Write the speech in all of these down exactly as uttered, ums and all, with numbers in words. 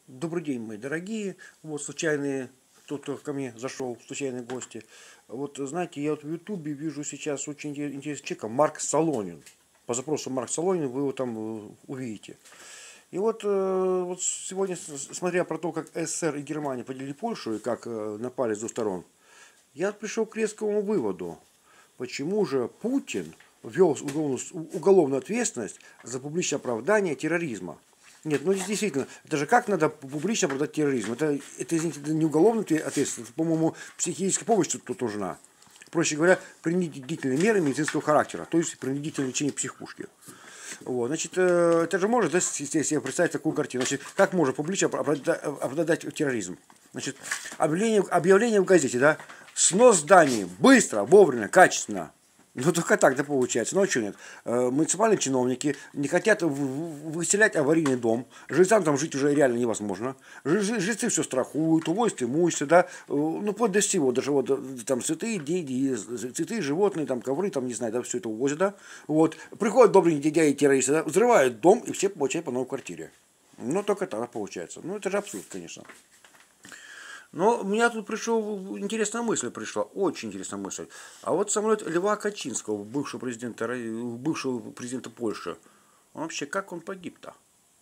Добрый день, мои дорогие. Вот случайные, тот, кто ко мне зашел, случайные гости. Вот знаете, я вот в Ютубе вижу сейчас очень интересный человек, Марк Солонин. По запросу Марк Солонин вы его там э, увидите. И вот, э, вот сегодня, смотря про то, как СССР и Германия поделили Польшу и как э, напали с двух сторон, я пришел к резкому выводу, почему же Путин ввел уголовную, уголовную ответственность за публичное оправдание терроризма. Нет, ну действительно, это же как надо публично оправдать терроризм? Это, это извините, это не уголовная ответственность, по-моему, психическая помощь тут нужна. Проще говоря, принудительные меры медицинского характера, то есть принудительное лечение психушки. Вот, значит, это же может, да, себе представить такую картину. Значит, как можно публично оправдать терроризм? Значит, объявление, объявление в газете, да, снос зданий быстро, вовремя, качественно. Ну, только так, да, получается. Ну, а что нет? Муниципальные чиновники не хотят выселять аварийный дом. Жильцам там жить уже реально невозможно. Жильцы все страхуют, увозят имущество, да. Ну, вплоть до всего. Даже вот там цветы, дети, цветы, животные, там ковры, там, не знаю, да, все это увозят, да. Вот. Приходят добрые дядя и террористы, да, взрывают дом, и все получают по новой квартире. Ну, только так получается. Ну, это же абсурд, конечно. Но у меня тут пришел интересная мысль пришла, очень интересная мысль. А вот самолет Льва Качинского, бывшего президента, бывшего президента Польши, он вообще как он погиб-то?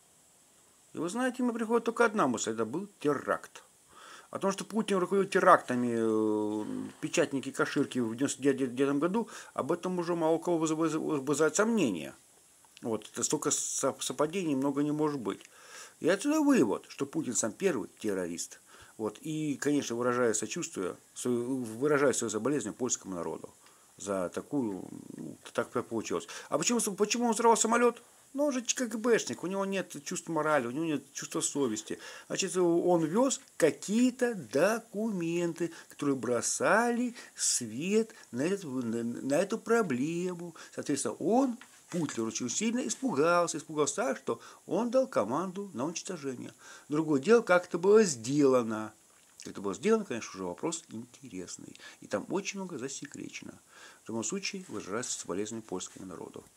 И вы знаете, мне приходит только одна мысль, это был теракт. О том, что Путин руководил терактами, печатники Каширки в девяносто девятом году, об этом уже мало у кого вызывает сомнения. Вот, это столько совпадений много не может быть. И отсюда вывод, что Путин сам первый террорист. Вот. И, конечно, выражая сочувствие, выражая свое соболезнование польскому народу за такую, ну, так получилось. А почему, почему он взорвал самолет? Ну, он же КГБшник, у него нет чувства морали, у него нет чувства совести. Значит, он вез какие-то документы, которые бросали свет на эту, на эту проблему. Соответственно, он, Путин, очень сильно испугался, испугался так, что он дал команду на уничтожение. Другое дело, как это было сделано. Как это было сделано, конечно, уже вопрос интересный. И там очень много засекречено. В любом случае, выражается соболезнование польскому народу.